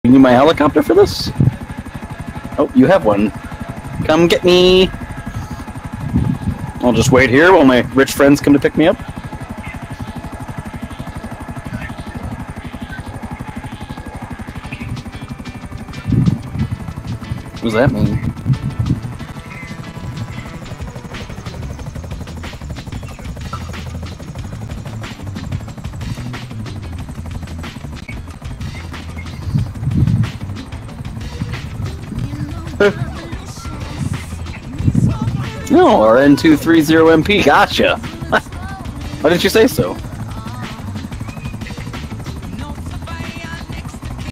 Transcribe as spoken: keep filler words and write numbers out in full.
You need my helicopter for this? Oh, you have one. Come get me! I'll just wait here while my rich friends come to pick me up. What does that mean? No, R N two thirty M P, gotcha! Why didn't you say so?